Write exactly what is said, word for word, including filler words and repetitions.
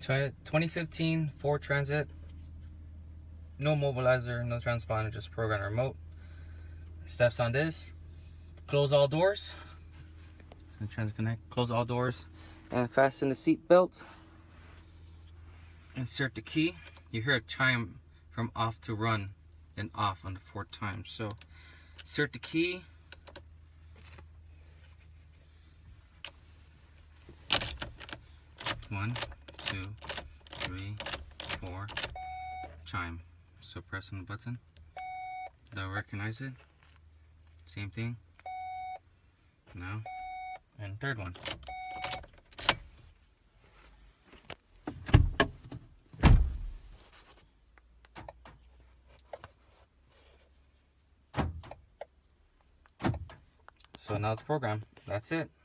twenty fifteen Ford Transit. No mobilizer, no transponder, just program remote. Steps on this. Close all doors. And transit connect. Close all doors and fasten the seat belt. Insert the key. You hear a chime from off to run, then off on the fourth time. So insert the key. One, two, three, four. Chime. So press on the button. They'll recognize it. Same thing. Now. And third one. So now it's programmed. That's it.